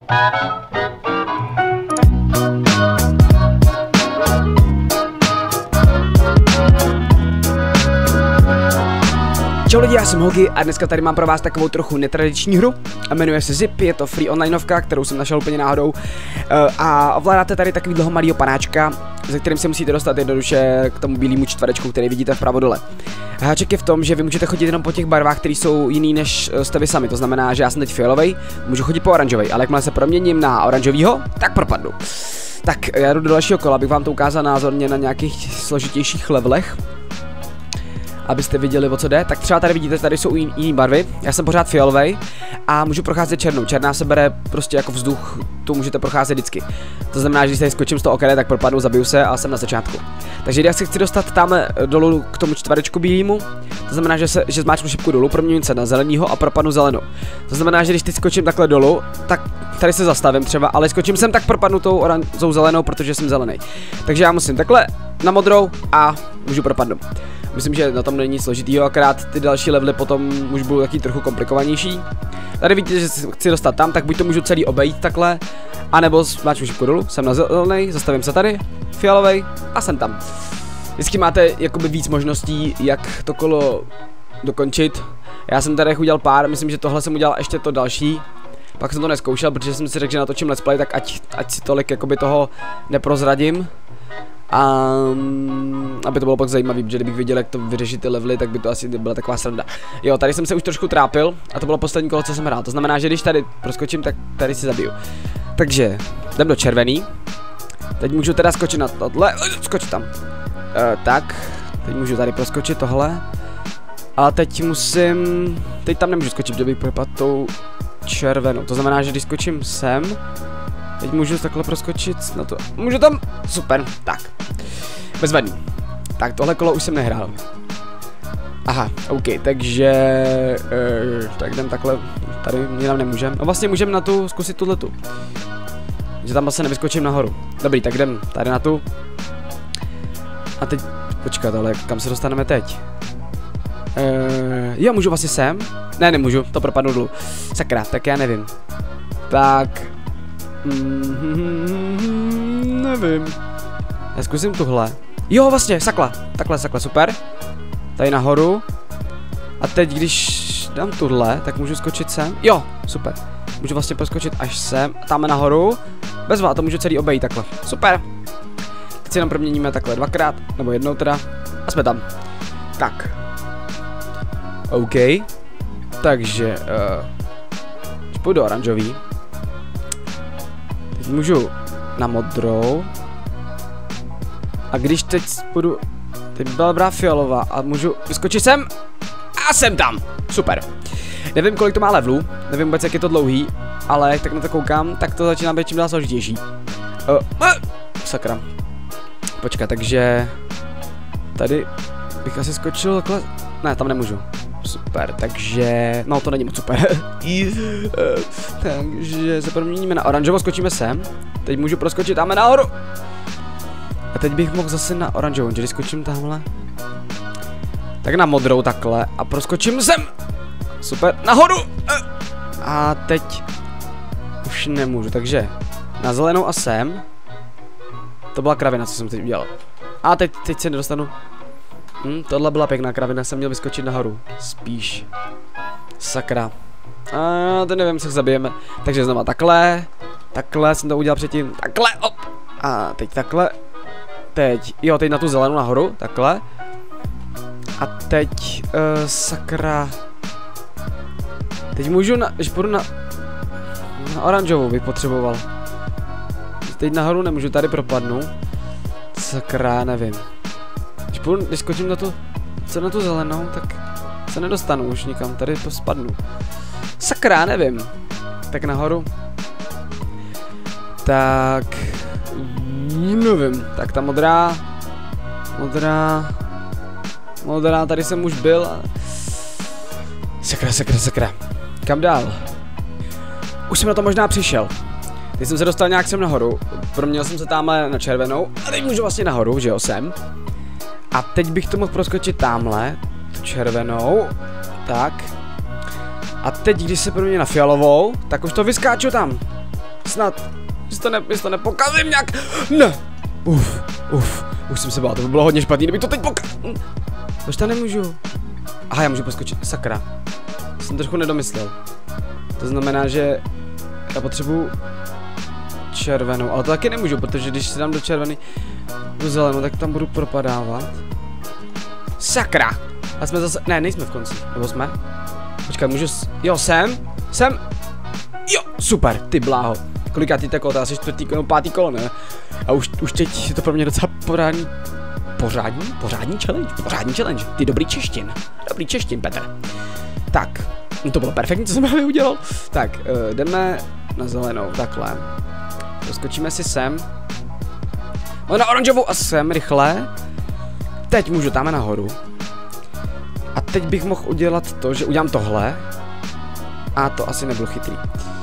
Čau lidi, já jsem Hogi a dneska tady mám pro vás takovou trochu netradiční hru a jmenuje se Zip, je to free onlineovka, kterou jsem našel úplně náhodou a ovládáte tady takovýhle malýho panáčka, ze kterým se musíte dostat jednoduše k tomu bílému čtverečku, který vidíte vpravo dole. Háček je v tom, že vy můžete chodit jenom po těch barvách, které jsou jiný než jste vy sami, to znamená, že já jsem teď fialovej, můžu chodit po oranžovej, ale jakmile se proměním na oranžovýho, tak propadnu. Tak já jdu do dalšího kola, abych vám to ukázal názorně na nějakých složitějších levelech. Abyste viděli, o co jde, tak třeba tady vidíte, tady jsou jiné barvy, já jsem pořád fialovej a můžu procházet černou, černá se bere prostě jako vzduch, tu můžete procházet vždycky. To znamená, že když tady skočím z toho okedy, tak propadnu, zabiju se a jsem na začátku. Takže já se chci dostat tamhle dolů k tomu čtverečku bílému, to znamená, že zmáčknu šipku dolů, proměním se na zelenýho a propadnu zelenou. To znamená, že když teď skočím takhle dolů, tak tady se zastavím třeba, ale skočím sem, tak propadnu tou zelenou, protože jsem zelený. Takže já musím takhle na modrou a můžu propadnout. Myslím, že na tom není nic složitýho, akorát ty další levely potom už budou taky trochu komplikovanější. Tady vidíte, že se chci dostat tam, tak buď to můžu celý obejít takhle, anebo zmáčknu šipku dolů, jsem na zelený, zastavím se tady, fialovej a jsem tam. Vždycky máte jakoby víc možností, jak to kolo dokončit. Já jsem tady udělal pár, myslím, že tohle jsem udělal ještě to další. Pak jsem to neskoušel, protože jsem si řekl, že natočím let's play, tak ať si tolik jakoby toho neprozradím. A aby to bylo pak zajímavé, protože kdybych viděl, jak to vyřešit ty levely, tak by to asi byla taková sranda. Jo, tady jsem se už trošku trápil a to bylo poslední kolo, co jsem hrál. To znamená, že když tady proskočím, tak tady si zabiju. Takže jdem do červený. Teď můžu teda skočit na tohle, skočit tam. Tak, teď můžu tady proskočit tohle. A teď tam nemůžu skočit, protože bych propadl tou červenou. To znamená, že když skočím sem, teď můžu takhle proskočit na to. Můžu tam? Super, tak. Bezvadný. Tak tohle kolo už jsem nehrál. Aha, OK, takže tak jdem takhle. Tady jinam nemůžem. No vlastně můžem na tu zkusit tuhletu. Že tam vlastně nevyskočím nahoru. Dobrý, tak jdem tady na tu. A teď, počkat, ale kam se dostaneme teď? Jo, můžu vlastně sem? Ne, nemůžu, to propadnu dolů. Sakra, tak já nevím. Tak. Nevím. Já zkusím tuhle. Jo, vlastně, sakla. Takhle, super. Tady nahoru. A teď, když dám tuhle, tak můžu skočit sem. Jo, super. Můžu vlastně proskočit až sem. Tam nahoru. Bezva, to můžu celý obejít takhle. Super. Teď si jenom proměníme takhle dvakrát, nebo jednou teda. A jsme tam. Tak. OK. Takže, když půjdu do oranžový. Teď můžu na modrou. A když teď půjdu, teď byla dobrá fialová a můžu vyskočit sem. A jsem tam. Super. Nevím, kolik to má levelů, nevím vůbec, jak je to dlouhý, ale jak tak na to koukám, tak to začíná být čím dál složitější. Sakra. Počkat, takže tady bych asi skočil takhle. Ne, tam nemůžu. Super, takže, no to není moc super. Takže se proměníme na oranžovou, skočíme sem. Teď můžu proskočit tam nahoru. A teď bych mohl zase na oranžovou, když skočím tamhle. Tak na modrou takhle a proskočím sem. Super, nahoru. A teď už nemůžu, takže na zelenou a sem. To byla kravina, co jsem teď udělal. A teď se nedostanu. Tohle byla pěkná kravina, jsem měl vyskočit nahoru. Spíš. Sakra. A to nevím, co zabijeme. Takže znova takhle. Takhle jsem to udělal předtím. Takhle, op. A teď takhle. Teď, jo, teď na tu zelenou nahoru. Takhle. A teď, sakra. Teď můžu když půjdu na oranžovou bych potřeboval. Teď nahoru nemůžu, tady propadnu. Sakra, nevím. Když skočím na tu zelenou, tak se nedostanu už nikam, tady to spadnu. Sakra, nevím. Tak nahoru. Tak. Nevím. Tak ta modrá. Modrá, tady jsem už byl. Sakra. Kam dál? Už jsem na to možná přišel. Teď jsem se dostal nějak sem nahoru. Proměnil jsem se tamhle na červenou. A teď můžu vlastně nahoru, že jo, sem. A teď bych to mohl proskočit tamhle, tu červenou, tak. A teď, když se promění na fialovou, tak už to vyskáču tam. Snad. Jestli to nepokazím nějak. Ne. Už jsem se bál, to by bylo hodně špatný, kdyby to teď pokazil. Proč to nemůžu? Aha, já můžu poskočit, sakra. Jsem trochu nedomyslel. To znamená, že já potřebuju červenou, ale to taky nemůžu, protože když si dám do červený do zelenou, tak tam budu propadávat. Sakra! A jsme zase, ne, nejsme v konci, nebo jsme? Počkat, můžu, jo, jsem, jo, super, ty bláho. Kolikátý kolo, to asi 4. nebo 5. kolo, ne? A už teď je to pro mě docela pořádní challenge, ty dobrý češtin, Petr. Tak, to bylo perfektní, co jsem právě udělal. Tak, jdeme na zelenou, takhle. Doskočíme si sem. Ale na oranžovou a sem, rychle. Teď můžu tam nahoru. A teď bych mohl udělat to, že udělám tohle. A to asi nebylo chytrý.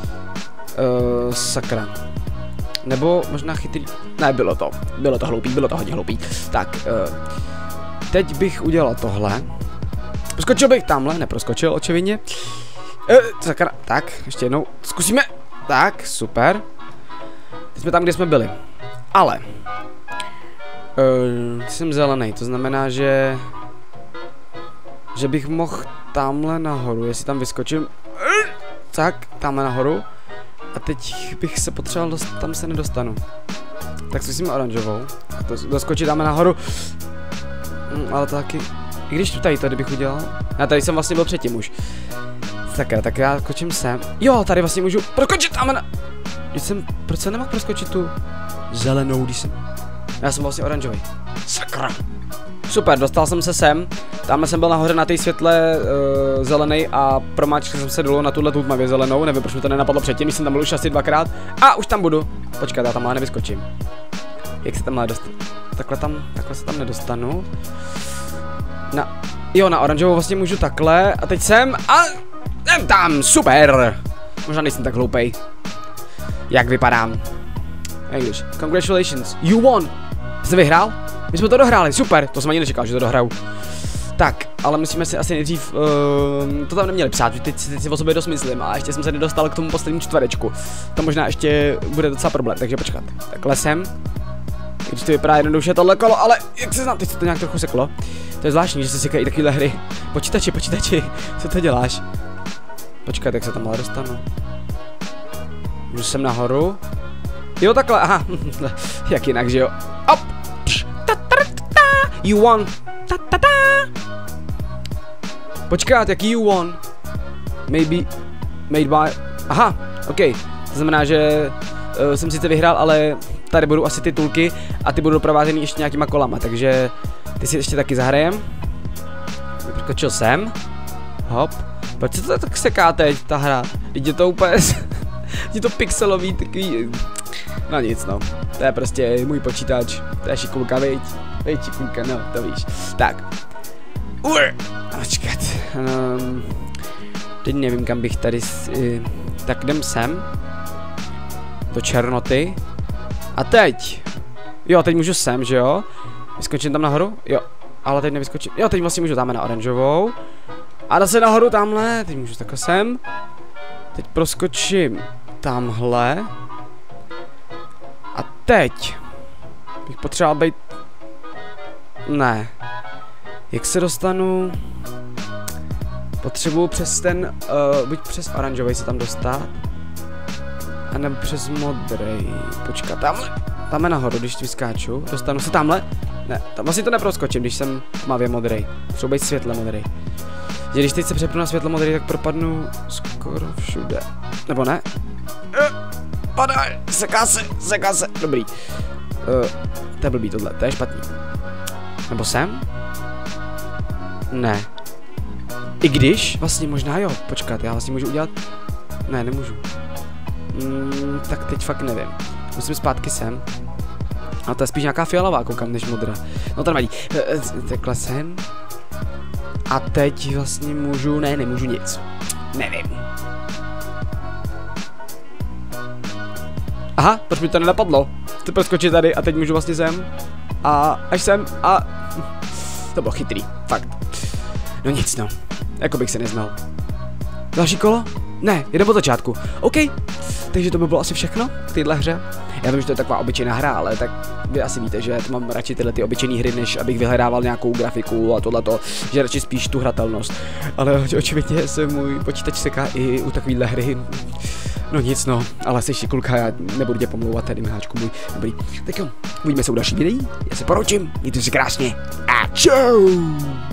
Sakra. Nebo možná chytrý. Ne, bylo to hloupý, bylo to hodně hloupý. Tak, teď bych udělal tohle. Proskočil bych tamhle, neproskočil očividně. Sakra, tak, ještě jednou, zkusíme. Tak, super. Teď jsme tam, kde jsme byli. Ale jsem zelený, to znamená, že bych mohl tamhle nahoru, jestli tam vyskočím. Tak, tamhle nahoru. A teď bych se potřeboval dostat, tam se nedostanu. Tak zkusíme oranžovou. Doskočit dáme nahoru. Ale to taky, i když tady to kdybych udělal. Já tady jsem vlastně byl předtím už. Sakra, tak já skočím sem. Jo, tady vlastně můžu proskočit tam na... Proč jsem nemohl proskočit tu zelenou, když jsem... Já jsem vlastně oranžový. Sakra. Super, dostal jsem se sem. Tam jsem byl nahoře na té světle zelenej a promáčkl jsem se dolů na tuhle tmavě zelenou. Nevím, proč mi to nenapadlo předtím, když jsem tam byl už asi 2krát. A už tam budu. Počkat, já tam ale nevyskočím. Jak se tam má dostat? Takhle se tam nedostanu. Jo, na oranžovou vlastně můžu takhle. A teď jsem a jsem tam, super. Možná nejsem tak hloupej. Jak vypadám? English. Congratulations, you won. Jsi vyhrál? My jsme to dohráli, super. To jsem ani nečekal, že to dohraju. Tak, ale musíme si asi nejdřív, to tam neměli psát, teď si o sobě dost myslím a ještě jsem se nedostal k tomu poslednímu čtverečku. To možná ještě bude docela problém, takže počkat. Takhle jsem. Když to vypadá jednoduše tohle kolo, ale jak se znám, teď se to nějak trochu seklo. To je zvláštní, že se sekají takovéhle hry. Počítači, co to děláš? Počkat, jak se tam ale dostanu. Můžu sem nahoru. Jo, takhle, aha. Jak jinak, že jo? Op! You won! Počkat, jaký you won? Maybe made by... Aha, ok. To znamená, že jsem sice vyhrál, ale tady budou asi ty tulky a ty budou doprovázený ještě nějakýma kolama, takže ty si ještě taky zahrajem. Vyskočil jsem. Hop. Proč se to tak seká teď, ta hra? Teď je to úplně... je to pixelový, takový... No nic, no. To je prostě můj počítač. To je šikulka, viď? Viď, šikulka, no, to víš. Tak. Počkat. Teď nevím, kam bych tady... Tak jdem sem. Do černoty. A teď. Jo, teď můžu sem, že jo? Vyskočím tam nahoru? Jo. Ale teď nevyskočím. Jo, teď vlastně můžu dáme na oranžovou. A zase nahoru tamhle. Teď můžu takhle sem. Teď proskočím tamhle. A teď bych potřeboval být... Ne. Jak se dostanu... Potřebuju přes ten... buď přes oranžový se tam dostat. A nebo přes modrý. Počkat, tamhle nahoru, když vyskáču. Dostanu se tamhle. Ne, tam vlastně to neproskočím, když jsem tmavě modrý. Třeba být světle modrý. Že když teď se přepnu na světle modrý, tak propadnu skoro všude. Nebo ne? Padaj, seká se, dobrý. To je blbý tohle, to je špatný. Nebo sem? Ne. I když, vlastně možná jo, počkat, já vlastně můžu udělat... Ne, nemůžu. Tak teď fakt nevím. Musím zpátky sem. A to je spíš nějaká fialová, koukám, než modrá. No to nevadí. Takhle sem. A teď vlastně můžu, ne, nemůžu nic. Nevím. Aha, proč mi to nenapadlo? Chci proskočit tady a teď můžu vlastně sem. A až sem a... To bylo chytrý, fakt. No nic, no. Jako bych se neznal. Další kolo? Ne, jdeme od začátku. OK. Takže to by bylo asi všechno k téhle hře. Já vím, že to je taková obyčejná hra, ale tak vy asi víte, že mám radši tyhle ty obyčejné hry, než abych vyhledával nějakou grafiku a tohleto, že radši spíš tu hratelnost. Ale očividně se můj počítač seká i u takovýhle hry. No nic no, ale jsi šikulka, já nebudu tě pomlouvat tady, miláčku můj. Dobrý, tak jo, uvidíme se u dalších videí, já se poroučím, mějte se krásně a čau!